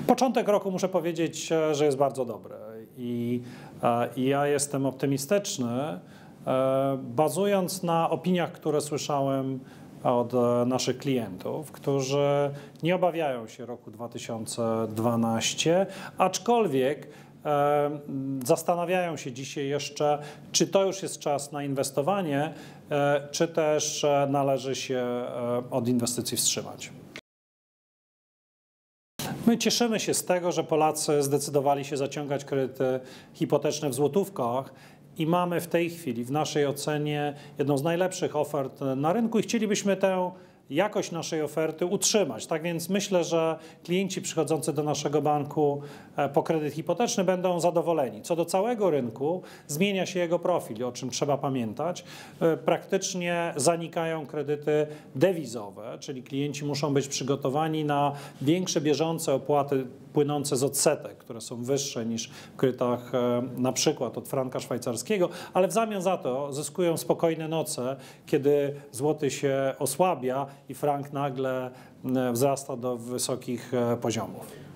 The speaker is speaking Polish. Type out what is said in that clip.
Początek roku muszę powiedzieć, że jest bardzo dobry i ja jestem optymistyczny, bazując na opiniach, które słyszałem od naszych klientów, którzy nie obawiają się roku 2012, aczkolwiek zastanawiają się dzisiaj jeszcze, czy to już jest czas na inwestowanie, czy też należy się od inwestycji wstrzymać. My cieszymy się z tego, że Polacy zdecydowali się zaciągać kredyty hipoteczne w złotówkach i mamy w tej chwili, w naszej ocenie, jedną z najlepszych ofert na rynku i chcielibyśmy tę jakość naszej oferty utrzymać. Tak więc myślę, że klienci przychodzący do naszego banku po kredyt hipoteczny będą zadowoleni. Co do całego rynku, zmienia się jego profil, o czym trzeba pamiętać. Praktycznie zanikają kredyty dewizowe, czyli klienci muszą być przygotowani na większe bieżące opłaty płynące z odsetek, które są wyższe niż w kredytach na przykład od franka szwajcarskiego, ale w zamian za to zyskują spokojne noce, kiedy złoty się osłabia i frank nagle wzrasta do wysokich poziomów.